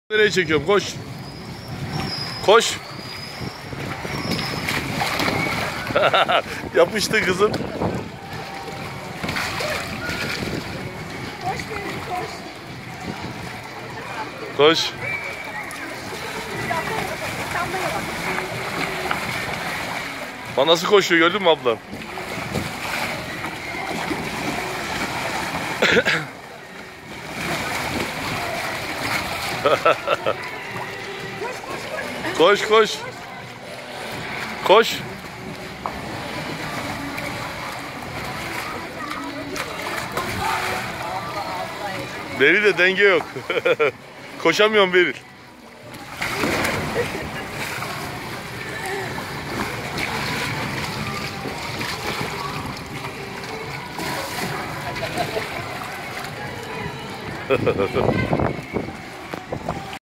Nereye çekiyorum? Koş. Koş. Yapıştı kızım. Koş benim, koş. Koş. Bak nasıl koşuyor, gördün mü abla? Koş koş. Koş. Beril de denge yok. Koşamıyorum Beril.